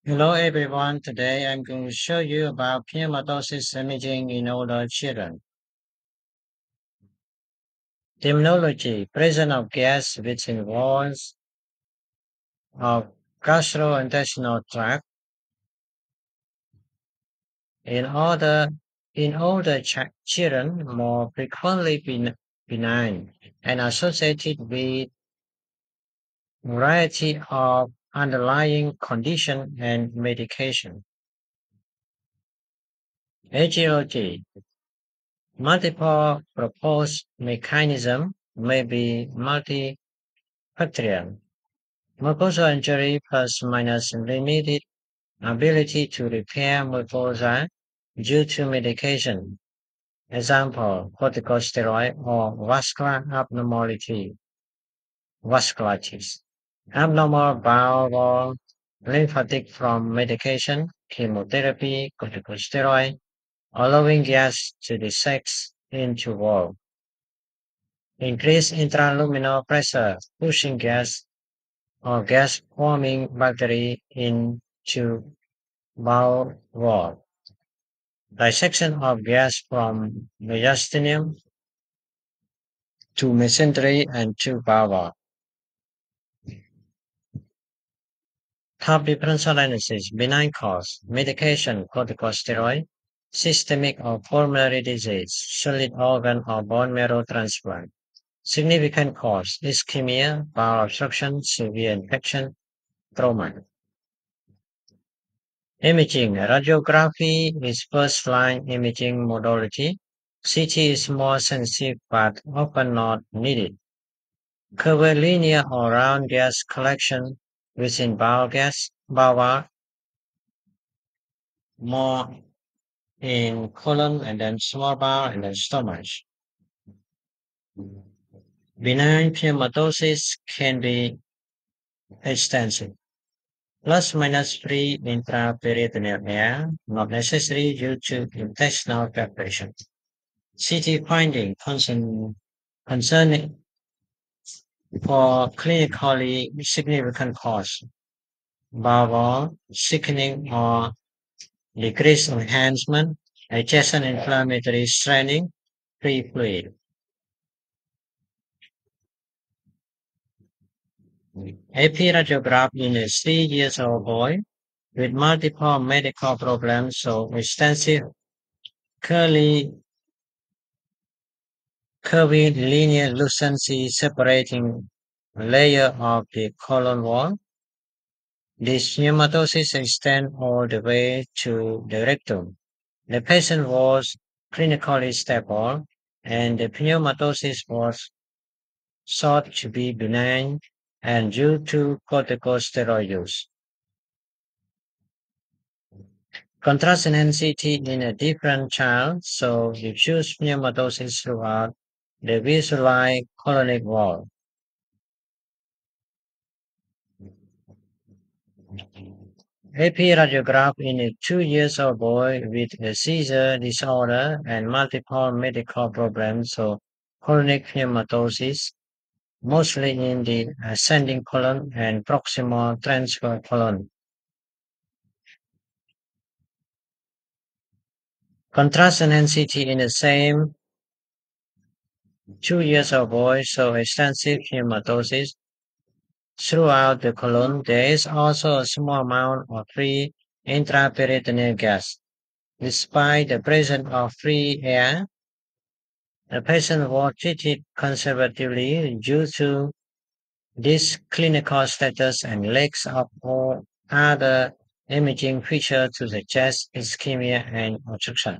Hello everyone, today I'm going to show you about pneumatosis imaging in older children. Terminology: presence of gas within walls of gastrointestinal tract in older children, more frequently benign and associated with variety of underlying condition and medication. Etiology: multiple proposed mechanism may be multifactorial. Mucosal injury plus minus limited ability to repair mucosa due to medication. Example, corticosteroid or vascular abnormality, vasculitis. Abnormal bowel wall, lymphatic from medication, chemotherapy, corticosteroid, allowing gas to dissect into wall. Increased intraluminal pressure, pushing gas or gas-forming bacteria into bowel wall. Dissection of gas from mediastinum to mesentery and to bowel. Top differential analysis: benign cause, medication, corticosteroid, systemic or pulmonary disease, solid organ or bone marrow transplant. Significant cause: ischemia, bowel obstruction, severe infection, trauma. Imaging: radiography is first-line imaging modality. CT is more sensitive but often not needed. Curvilinear or round gas collection within bowel, more in colon and then small bowel and then stomach. Benign pneumatosis can be extensive. Plus minus free intraperitoneal air, not necessary due to intestinal preparation. CT finding concerning for clinically significant cause, bowel thickening or decreased enhancement, adjacent inflammatory straining, free fluid. AP radiograph in a 3 years old boy with multiple medical problems, so extensive curly curvilinear lucency separating layer of the colon wall. This pneumatosis extends all the way to the rectum. The patient was clinically stable, and the pneumatosis was thought to be benign and due to corticosteroid use. Contrast intensity in a different child, so diffuse pneumatosis throughout the visualized colonic wall. AP radiograph in a 2 years old boy with a seizure disorder and multiple medical problems, so chronic pneumatosis, mostly in the ascending colon and proximal transverse colon. Contrast intensity in the same 2 years old boy, so extensive pneumatosis throughout the colon. There is also a small amount of free intraperitoneal gas. Despite the presence of free air, the patient was treated conservatively due to this clinical status and lacks of all other imaging features to suggest ischemia and obstruction.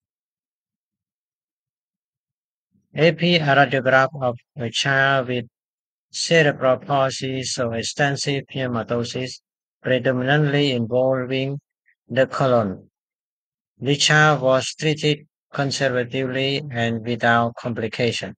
AP radiograph of a child with cerebral palsy, so extensive pneumatosis, predominantly involving the colon. The child was treated conservatively and without complication.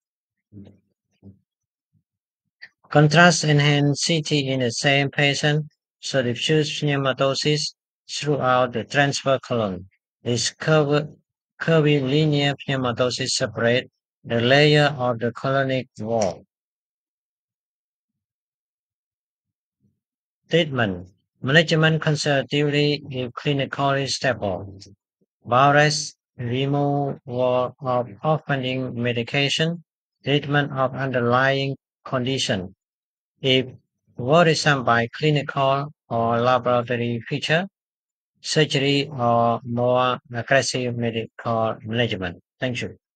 Contrast enhanced CT in the same patient, so diffuse pneumatosis throughout the transverse colon. This curvilinear pneumatosis separate the layer of the colonic wall. Treatment: Management conservatively if clinically stable. Bowrest removal of offending medication, treatment of underlying condition. If worrisome by clinical or laboratory feature, surgery or more aggressive medical management. Thank you.